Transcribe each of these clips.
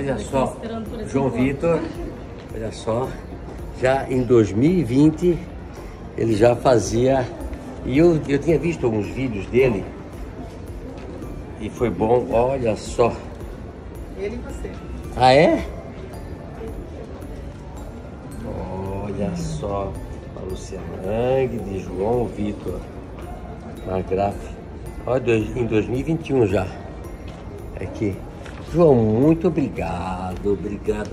Olha só, João Vitor, olha só, já em 2020 ele já fazia, e eu tinha visto alguns vídeos dele, e foi bom, olha só. Ele e você. Ah, é? Olha só, a Luciana Lang, de João Vitor Margraf. Olha, em 2021 já. Aqui. João, muito obrigado, obrigado.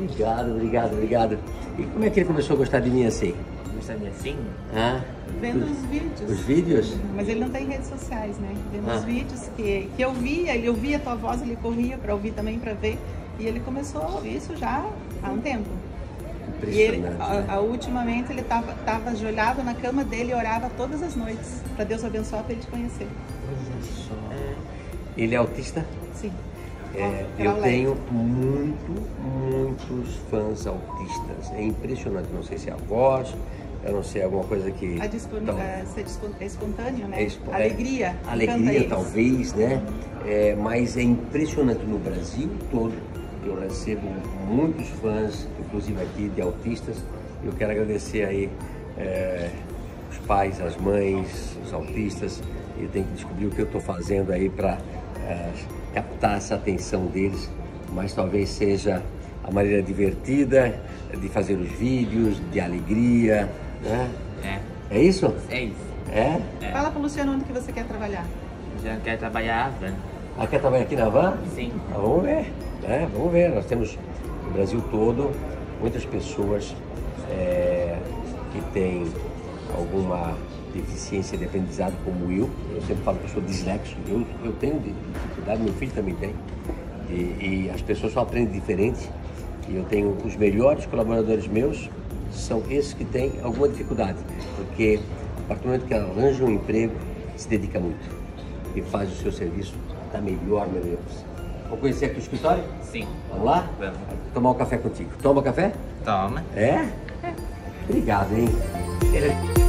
E como é que ele começou a gostar de mim assim? Gostar de mim assim? Ah? Vendo os vídeos. Os vídeos? Mas ele não tem redes sociais, né? Vendo os vídeos que eu via, ele ouvia a tua voz, ele corria para ouvir também, para ver. E ele começou a ouvir isso já há um tempo. E ele, ultimamente ele estava ajoelhado na cama dele e orava todas as noites para Deus abençoar, para ele te conhecer. Olha só. Ele é autista? Sim. Eu tenho muitos fãs autistas. É impressionante. Não sei se é a voz, eu não sei, alguma coisa que... É espontâneo, né? Alegria. Alegria, talvez, né? Mas é impressionante no Brasil todo. Eu recebo muitos fãs, inclusive aqui, de autistas. Eu quero agradecer aí os pais, as mães, os autistas. Eu tenho que descobrir o que eu estou fazendo aí para captar essa atenção deles. Mas talvez seja a maneira divertida de fazer os vídeos, de alegria, né? É isso? É isso. Fala para o Luciano onde que você quer trabalhar. Já quer trabalhar, né? Quer trabalhar aqui na van? Sim. Vamos ver. Vamos ver, nós temos no Brasil todo muitas pessoas que têm alguma deficiência de aprendizado como eu sempre falo que eu sou disléxico, eu tenho dificuldade, meu filho também tem, e as pessoas só aprendem diferente, e eu tenho os melhores colaboradores meus, são esses que têm alguma dificuldade, porque a partir do momento que arranja um emprego, se dedica muito e faz o seu serviço da melhor maneira possível. Vamos conhecer aqui o escritório? Sim. Vamos lá? Vamos. Tomar um café contigo. Toma café? Toma. É? Obrigado, hein?